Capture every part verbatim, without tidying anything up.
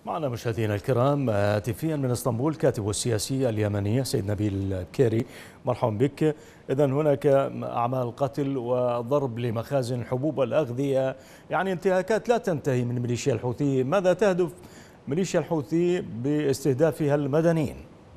معنا مشاهدينا الكرام هاتفيا من اسطنبول كاتب السياسي اليمني سيد نبيل بكيري. مرحبا بك. إذا هناك أعمال قتل وضرب لمخازن الحبوب والأغذية، يعني انتهاكات لا تنتهي من ميليشيا الحوثي. ماذا تهدف ميليشيا الحوثي باستهدافها المدنيين؟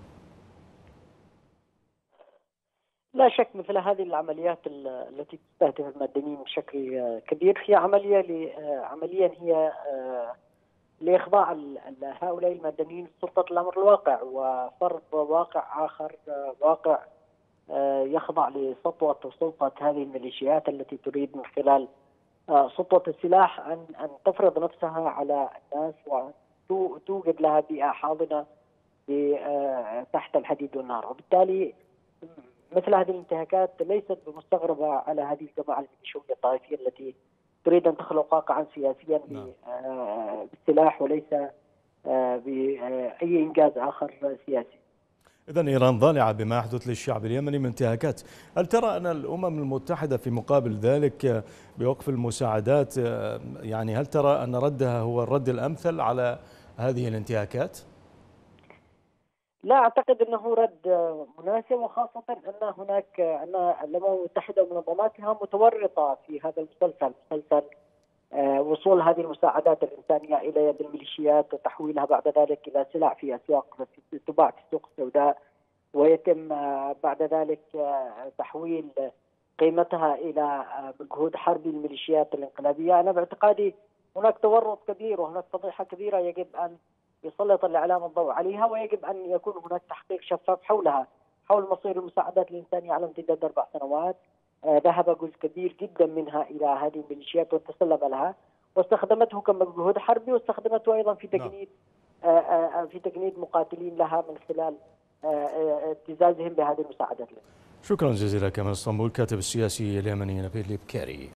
لا شك مثل هذه العمليات التي تستهدف المدنيين بشكل كبير هي عملية عمليا هي لإخضاع هؤلاء المدنيين لسلطة الأمر الواقع وفرض واقع آخر، واقع يخضع لسطوة وسلطة هذه الميليشيات التي تريد من خلال سطوة السلاح أن أن تفرض نفسها على الناس وأن توجد لها بيئة حاضنة تحت الحديد والنار. وبالتالي مثل هذه الانتهاكات ليست بمستغربة على هذه الجماعة الميليشية الطائفية التي تريد أن تخلق واقعا سياسيا بالسلاح وليس بأي إنجاز آخر سياسي. إذن إيران ضالعة بما يحدث للشعب اليمني من انتهاكات. هل ترى أن الأمم المتحدة في مقابل ذلك بوقف المساعدات، يعني هل ترى أن ردها هو الرد الأمثل على هذه الانتهاكات؟ لا أعتقد أنه رد مناسب، وخاصة أن هناك أن الأمم المتحدة ومنظماتها متورطة في هذا المسلسل، مسلسل وصول هذه المساعدات الإنسانية إلى يد الميليشيات وتحويلها بعد ذلك إلى سلع في أسواق تباع في السوق السوداء، ويتم بعد ذلك تحويل قيمتها إلى مجهود حربي الميليشيات الانقلابية. أنا باعتقادي هناك تورط كبير وهناك فضيحة كبيرة يجب أن يسلط الإعلام الضوء عليها، ويجب أن يكون هناك تحقيق شفاف حولها، حول مصير المساعدات الإنسانية على امتداد أربع سنوات. ذهب جزء كبير جدا منها إلى هذه الميليشيات وتسلم لها واستخدمته كمجهود حربي، واستخدمته أيضا في تجنيد في تجنيد مقاتلين لها من خلال ابتزازهم بهذه المساعدات. شكرا جزيلا لك من اسطنبول كاتب السياسي اليمني نبيل بكيري.